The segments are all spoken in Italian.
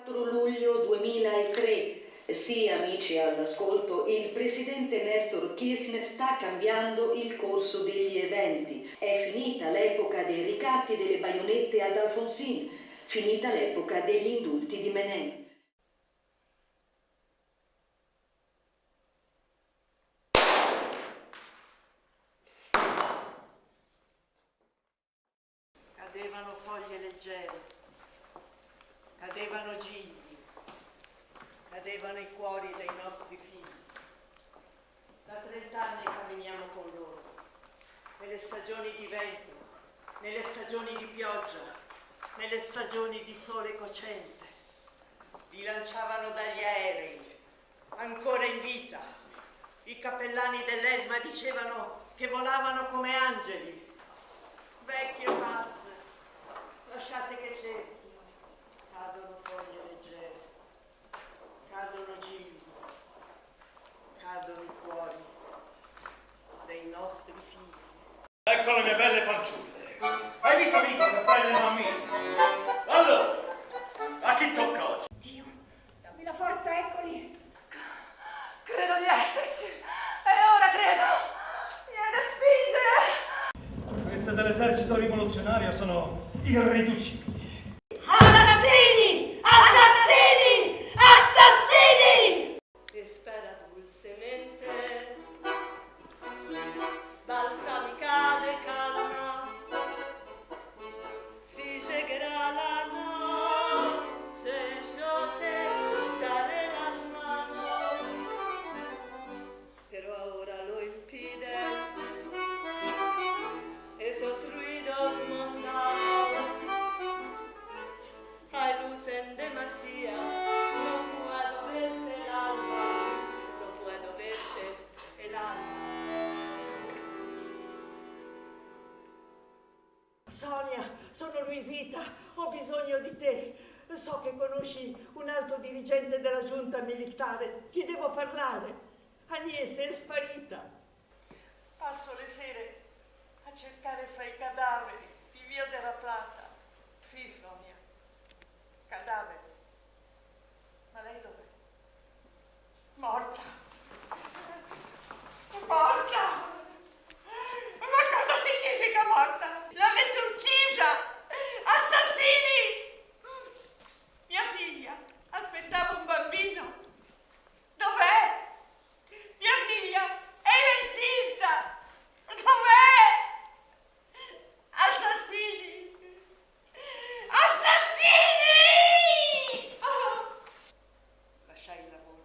4 luglio 2003. Sì, amici all'ascolto, il presidente Néstor Kirchner sta cambiando il corso degli eventi. È finita l'epoca dei ricatti delle baionette ad Alfonsín, finita l'epoca degli indulti di Menem. Cadevano foglie leggere, cadevano gigli, cadevano i cuori dei nostri figli. Da 30 anni camminiamo con loro, nelle stagioni di vento, nelle stagioni di pioggia, nelle stagioni di sole cocente. Li lanciavano dagli aerei, ancora in vita. I cappellani dell'ESMA dicevano che volavano come angeli. Vecchie pazze, lasciate che cerchino. Cadono foglie leggere, cadono gigli, cadono i cuori dei nostri figli. Ecco le mie belle fanciulle. Hai visto amico che belle mammine? Allora, a chi tocca oggi? Dio, dammi la forza, eccoli. Credo di esserci. E ora credo. Viene a spingere. Queste dell'esercito rivoluzionario sono irriducibili. Assassini! Assassini! Assassini! E spera dulcemente, balsamicale calma, si llegará la noche, yo te daré las manos, pero ahora lo impiden esos ruidos mundanos. Hay luz en demasía, no puedo verte el alma, no puedo verte el alma. Sonia, sono Luisita, ho bisogno di te. So che conosci un alto dirigente della giunta militare, ti devo parlare. Agnese è sparita. Passo le sere a cercare fra i cadaveri di Via della Plata. Sì, Sonia, cadaveri. Ma lei dov'è? Morta. Morta! Ma cosa significa morta? L'avete uccisa! Assassini! Mia figlia aspettava un bambino. Dov'è? Mia figlia era incinta. Dov'è? Assassini! Assassini! Oh! Lasciai il lavoro.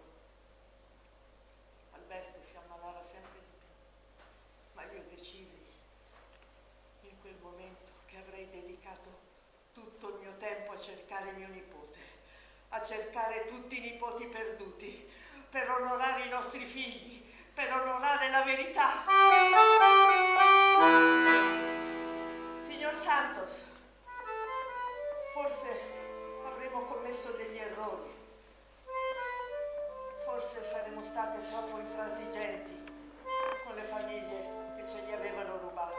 Alberto si ammalava sempre di più. Ma io decisi in quel momento che avrei dedicato tutto il mio tempo a cercare mio nipote, a cercare tutti i nipoti perduti, per onorare i nostri figli, per onorare la verità. Signor Santos, forse avremo commesso degli errori, forse saremo state troppo intransigenti con le famiglie che ce li avevano rubati.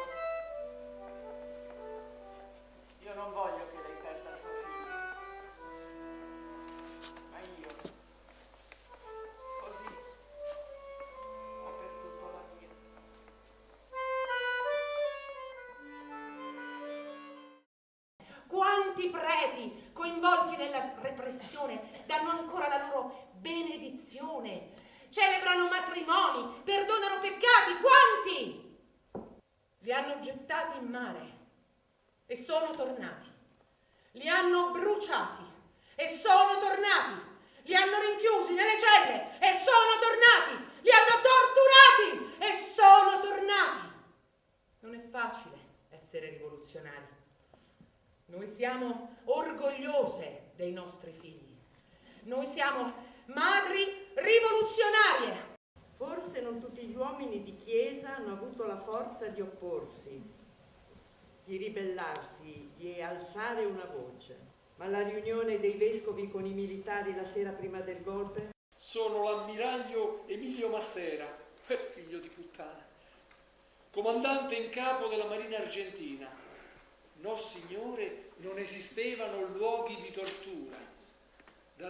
Io non voglio che lei perda suo figlio, ma io così ho perduto la mia. Quanti preti coinvolti nella repressione danno ancora la loro benedizione, celebrano matrimoni, perdonano peccati, quanti? Li hanno gettati in mare e sono tornati, li hanno bruciati e sono tornati, li hanno rinchiusi nelle celle e sono tornati, li hanno torturati e sono tornati. Non è facile essere rivoluzionari. Noi siamo orgogliose dei nostri figli. Noi siamo madri rivoluzionarie. Forse non tutti gli uomini di chiesa hanno avuto la forza di opporsi, di ribellarsi, di alzare una voce. Ma la riunione dei vescovi con i militari la sera prima del golpe? Sono l'ammiraglio Emilio Massera, figlio di puttana, comandante in capo della Marina Argentina. No, signore, non esistevano luoghi di tortura. Da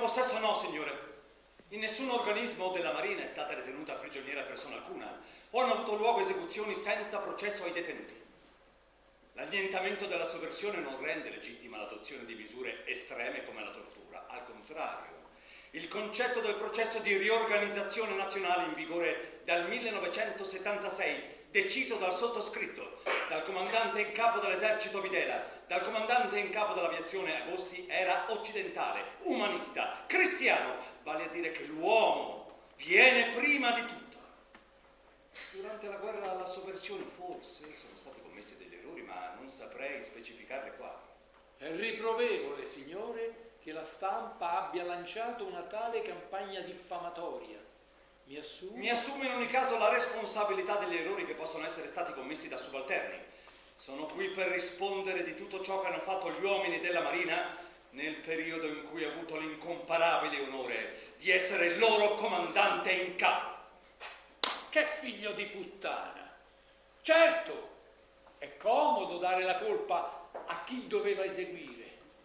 possesso no, signore. In nessun organismo della Marina è stata ritenuta prigioniera persona alcuna o hanno avuto luogo esecuzioni senza processo ai detenuti. L'annientamento della sovversione non rende legittima l'adozione di misure estreme come la tortura. Al contrario, il concetto del processo di riorganizzazione nazionale in vigore dal 1976, deciso dal sottoscritto, dal comandante in capo dell'esercito Videla, dal comandante in capo dell'aviazione Agosti, era occidentale, umanista, cristiano, vale a dire che l'uomo viene prima di tutto. Durante la guerra alla sovversione forse sono stati commessi degli errori, ma non saprei specificarli qua. È riprovevole, signore, che la stampa abbia lanciato una tale campagna diffamatoria. Mi assume in ogni caso la responsabilità degli errori che possono essere stati commessi da subalterni. Sono qui per rispondere di tutto ciò che hanno fatto gli uomini della Marina nel periodo in cui ho avuto l'incomparabile onore di essere il loro comandante in capo. Che figlio di puttana! Certo, è comodo dare la colpa a chi doveva eseguire,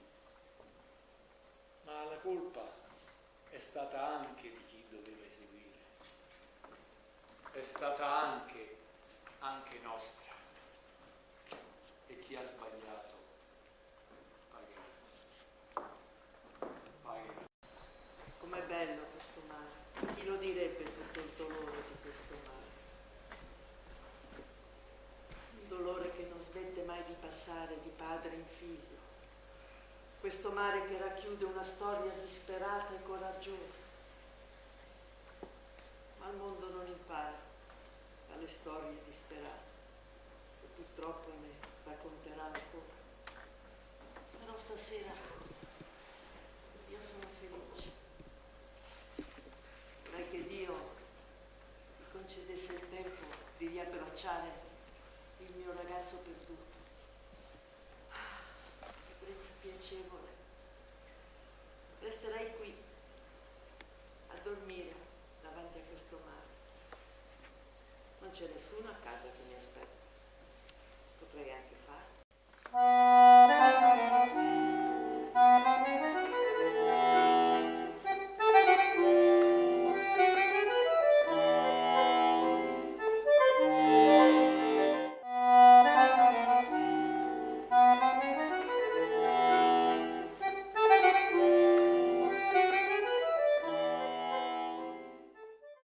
ma la colpa è stata anche di chi doveva eseguire. È stata anche nostra. E chi ha sbagliato pagherà. Com'è bello questo mare. Chi lo direbbe tutto il dolore di questo mare? Un dolore che non smette mai di passare di padre in figlio. Questo mare che racchiude una storia disperata e coraggiosa. Ma il mondo non impara dalle storie disperate, che purtroppo ne racconterà ancora. Però stasera io sono felice. Vorrei che Dio mi concedesse il tempo di riabbracciare il mio ragazzo perduto. Che brezza piacevole. Resterei qui a dormire davanti a questo mare. Non c'è nessuno a casa che mi aspetta.